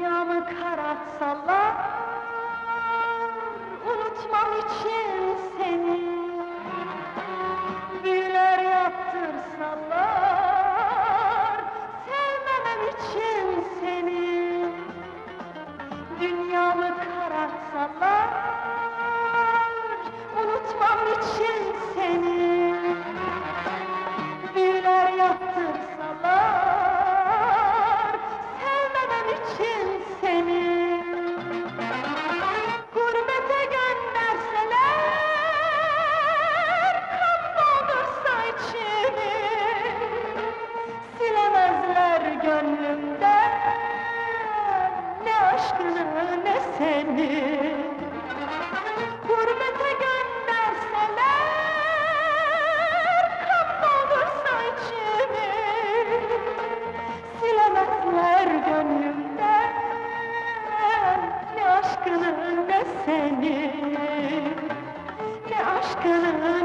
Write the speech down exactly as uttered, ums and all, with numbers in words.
Dünyamı karartsalar, unutmam için seni. Büyüler yaptırsalar, sevmemem için seni. Dünyamı karartsalar, unutmam için seni. Büyüler yaptırsalar, sevmemem için seni. Gurbete gönderseler, kan doldursa içimi, silemezler gönlümden ne aşkını ne seni. Gurbete gönderseler, kan doldursa içimi, silemezler gönlümden ne aşkını ne seni, ne aşkını